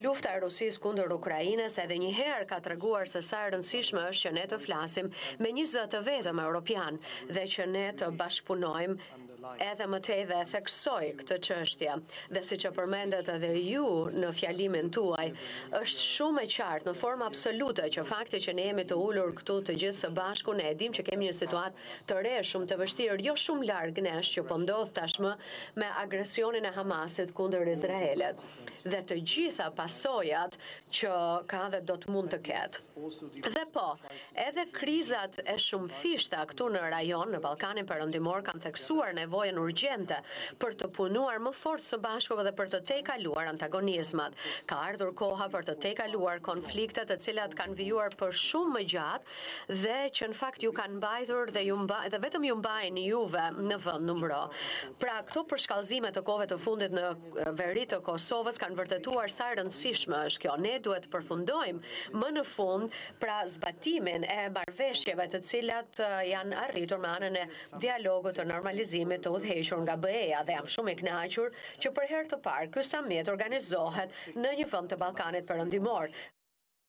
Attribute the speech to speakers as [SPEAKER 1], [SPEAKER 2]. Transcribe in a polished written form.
[SPEAKER 1] Lufta e Rusisë kundër Ukrainës edhe një herë ka treguar se sa e rëndësishme është që ne të flasim me një zë të vetëm europian dhe që ne të bashkëpunojmë edhe më tej dhe theksoj këtë çështje. Dhe siç e përmendet edhe ju në fjalimin tuaj, është shumë e qartë në formë absolute që fakti që ne jemi të ulur këtu të gjithë së bashku, ne e dim që kemi një situatë të re shumë të vështirë, jo shumë larg nesh që po ndodh tashmë me agresionin e Hamasit kundër Izraelit dhe të gjitha pasojat që ka dhe do të mund të ketë. Dhe po, edhe krizat e shumëfishta këtu në rajon, në Ballkanin Perëndimor, kanë theksuar nevojën urgjente për të punuar më fort së bashku dhe për të tejkaluar antagonizmat. Ka ardhur koha për të tejkaluar konfliktet të cilat kanë vijuar për shumë më gjatë dhe që në fakt ju kanë mbajtur dhe vetëm ju mbajnë juve në vend numëro. Pra, këto përshkallëzime të kohëve të fundit në veri të Kosovës kanë vërtetuar sa rëndësishme është kjo. Ne duhet të përfundojmë më në fund pra zbatimin e marrëveshjeve të cilat janë arritur me anën e dialogut të normalizimit të udhëhequr nga BE-ja dhe jam shumë i kënaqur që për herë të parë ky summit organizohet në një vend të Ballkanit Perëndimor.